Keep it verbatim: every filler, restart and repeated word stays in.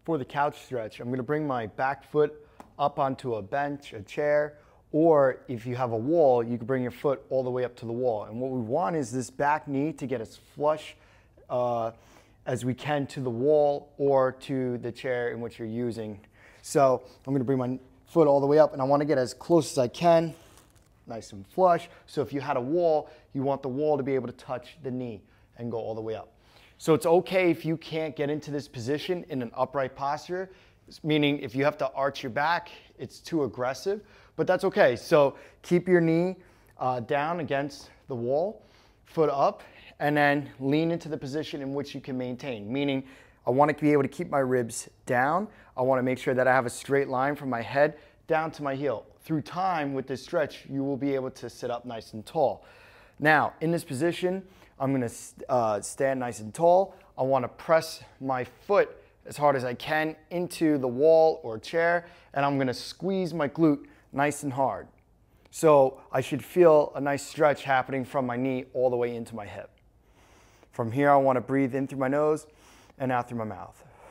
For the couch stretch, I'm gonna bring my back foot up onto a bench, a chair, or if you have a wall, you can bring your foot all the way up to the wall. And what we want is this back knee to get as flush uh, as we can to the wall or to the chair in which you're using. So I'm gonna bring my foot all the way up and I wanna get as close as I can, nice and flush. So if you had a wall, you want the wall to be able to touch the knee and go all the way up. So it's okay if you can't get into this position in an upright posture, meaning if you have to arch your back, it's too aggressive, but that's okay. So keep your knee uh, down against the wall, foot up, and then lean into the position in which you can maintain, meaning I want to be able to keep my ribs down. I want to make sure that I have a straight line from my head down to my heel. Through time with this stretch, you will be able to sit up nice and tall. Now, in this position, I'm gonna uh, stand nice and tall. I wanna press my foot as hard as I can into the wall or chair, and I'm gonna squeeze my glute nice and hard. So I should feel a nice stretch happening from my knee all the way into my hip. From here, I wanna breathe in through my nose and out through my mouth.